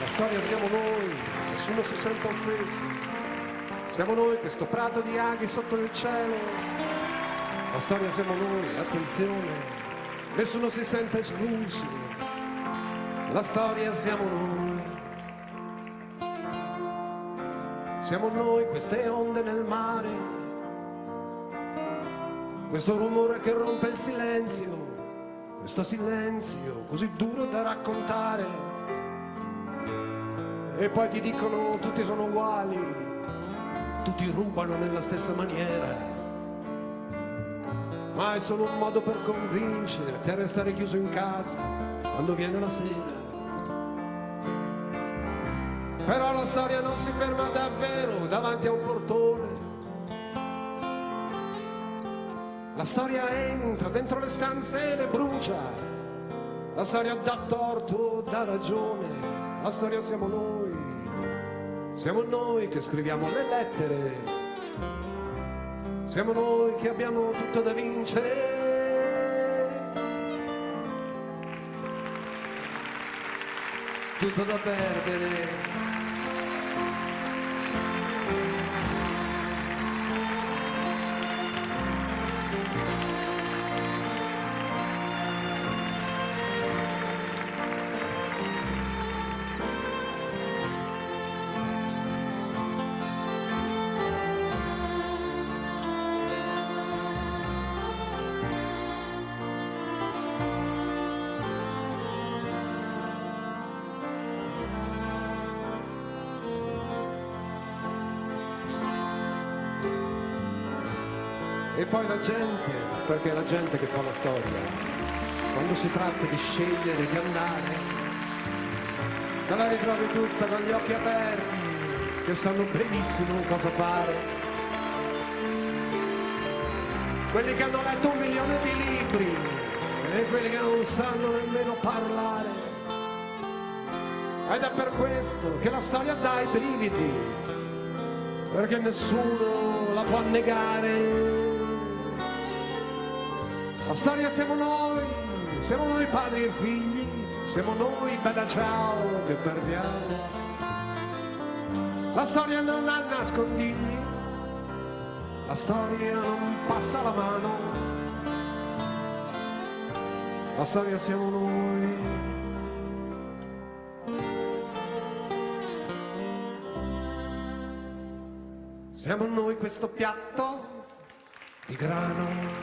La storia siamo noi, nessuno si sente offeso. Siamo noi questo prato di aghi sotto il cielo. La storia siamo noi, attenzione, nessuno si sente escluso. La storia siamo noi. Siamo noi queste onde nel mare, questo rumore che rompe il silenzio, questo silenzio così duro da raccontare. E poi ti dicono tutti sono uguali, tutti rubano nella stessa maniera, ma è solo un modo per convincerti a restare chiuso in casa quando viene la sera. Però la storia non si ferma davvero davanti a un portone. La storia entra dentro le stanze e le brucia. La storia dà torto, dà ragione. La storia siamo noi. Siamo noi che scriviamo le lettere. Siamo noi che abbiamo tutto da vincere. Tutto da perdere. E poi la gente, perché è la gente che fa la storia, quando si tratta di scegliere, di andare, te la ritrovi tutta con gli occhi aperti, che sanno benissimo cosa fare. Quelli che hanno letto 1 milione di libri e quelli che non sanno nemmeno parlare. Ed è per questo che la storia dà i brividi, perché nessuno la può negare. La storia siamo noi padri e figli, siamo noi, bella ciao, che perdiamo. La storia non ha nascondigli, la storia non passa la mano, la storia siamo noi. Siamo noi questo piatto di grano.